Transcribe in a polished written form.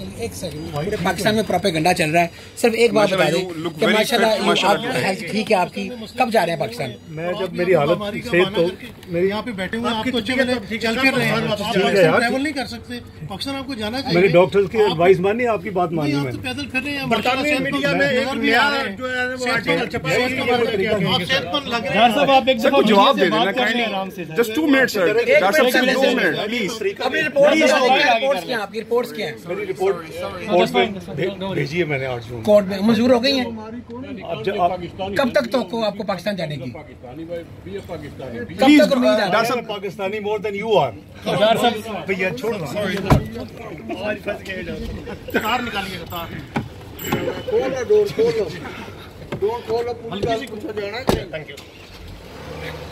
एक सेकंड, पूरे पाकिस्तान में प्रोपेगेंडा चल रहा है। सिर्फ एक बात बता दें कि माशाल्लाह आप हेल्थ ठीक है आपकी, कब जा रहे हैं पाकिस्तान? मैं जब मेरी हालत सेहत तो मेरी यहाँ पे बैठे हुए आपको अच्छे चल फिर रहे हैं, ट्रैवल नहीं कर सकते पाकिस्तान, आपको जाना चाहिए। मैंने डॉक्टर की एडवाइस मानी, आपकी बात मानी। मैं पैदल फिर रहे हैं। बरतानिया मीडिया में एक नया जो है वो आर्टिकल छपा है, आप सेहतमंद लग रहे हैं। साहब आप एक जवाब दे देना kindly, just 2 minutes sir, doctor साहब 2 मिनट प्लीज। अभी रिपोर्ट्स क्या, आपकी रिपोर्ट्स क्या है? मेरी रिपोर्ट कोर्ट में भेजी है मैंने, 8 जून कोर्ट में मंजूर हो गई है। कब तक तो आपको पाकिस्तान जाने की कब प्लीज तक उम्मीद है? Pakistani more than you are. भैया छोड़ तार निकालिए, तार खोलो, डोर खोलो, डोर खोलो, पूछ जाना। Thank you.